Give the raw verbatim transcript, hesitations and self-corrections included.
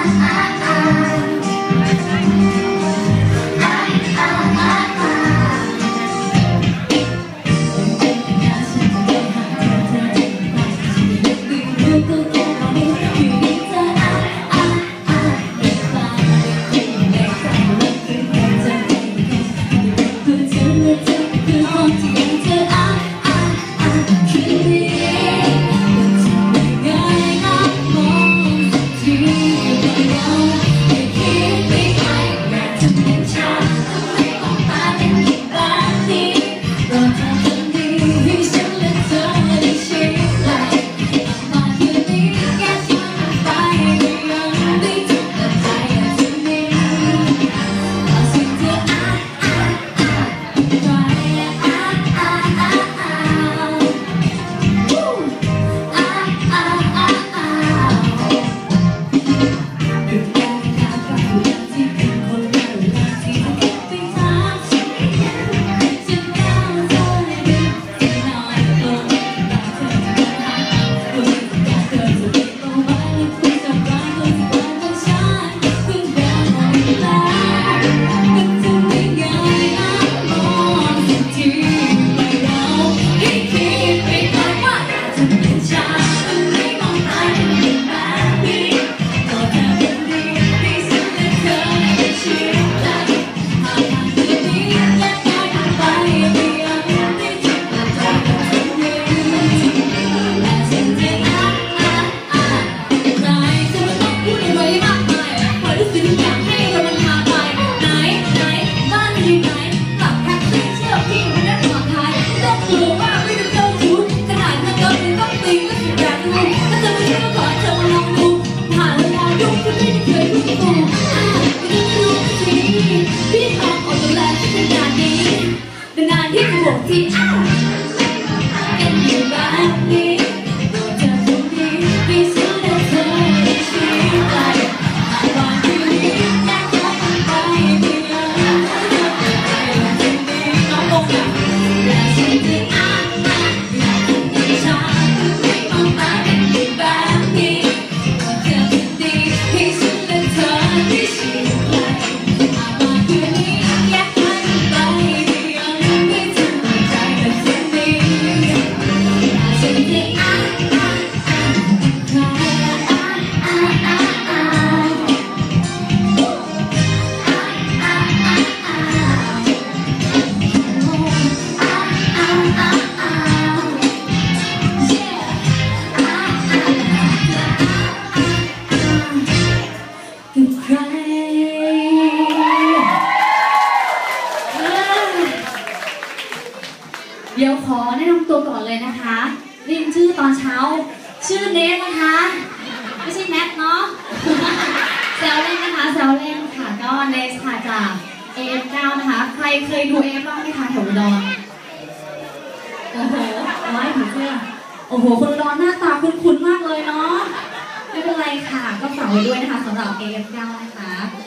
เดี๋ยวขอแนะนำตัวก่อนเลยนะคะเรียนชื่อตอนเช้าชื่อเนทนะคะไม่ใช่แนทเนาะแซวเล่นนะคะแซวเล่นค่ะก็เนทค่ะจาก เอ เอฟ เก้า นะคะใครเคยดู เอ เอฟ บ้างไหมคะแถวอุดรโอ้โหร้อยผีเสื้อโอ้โหคนอุดรหน้าตาคุ้นๆมากเลยเนาะไม่เป็นไรค่ะก็ฝากไว้ด้วยนะคะสำหรับ เอ เอฟ เก้า นะคะ